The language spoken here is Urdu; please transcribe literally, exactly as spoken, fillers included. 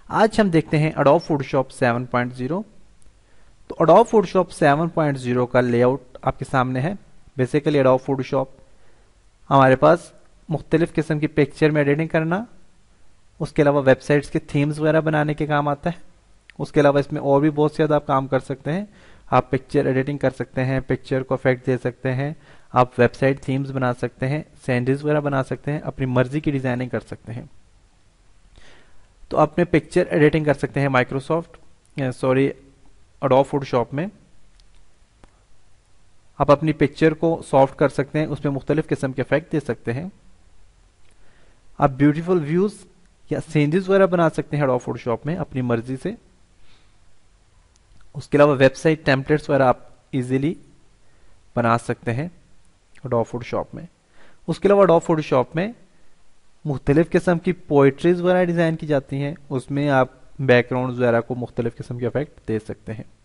آج ہم دیکھتے ہیں Adobe Photoshop seven point zero. تو Adobe Photoshop seven point zero کا لے آؤٹ آپ کے سامنے ہے. بیسیکلی اڈوب فوٹوشاپ ہمارے پاس مختلف قسم کی پکچر میں ایڈیٹنگ کرنا، اس کے علاوہ ویب سائٹس کے تھیمز وغیرہ بنانے کے کام آتا ہے. اس کے علاوہ اس میں اور بھی بہت زیادہ آپ کام کر سکتے ہیں. آپ پکچر ایڈیٹنگ کر سکتے ہیں، پکچر کو افیکٹ دے سکتے ہیں، آپ ویب سائٹ تھیمز بنا سکتے ہیں، سینڈز وغیرہ بنا سکتے ہیں، اپنی مرضی کی ڈیزائننگ کر سکتے ہیں. تو اپنے پکچر ایڈیٹنگ کر سکتے ہیں مائکروسافٹ سوری اڈوب فوٹوشاپ میں. آپ اپنی پکچر کو سافٹ کر سکتے ہیں، اس میں مختلف قسم کے افیکٹ دے سکتے ہیں. آپ بیوٹیفل ویوز یا سینجز وغیرہ بنا سکتے ہیں اڈوب فوٹوشاپ میں اپنی مرضی سے. اس کے علاوہ ویب سائٹ ٹیمپلیٹس وغیرہ آپ ایزیلی بنا سکتے ہیں اڈوب فوٹوشاپ میں. اس کے علاوہ اڈوب فوٹوشاپ میں مختلف قسم کی پوئٹریز وغیرہ ڈیزائن کی جاتی ہیں، اس میں آپ بیک گراؤنڈز وغیرہ کو مختلف قسم کے افیکٹ دے سکتے ہیں.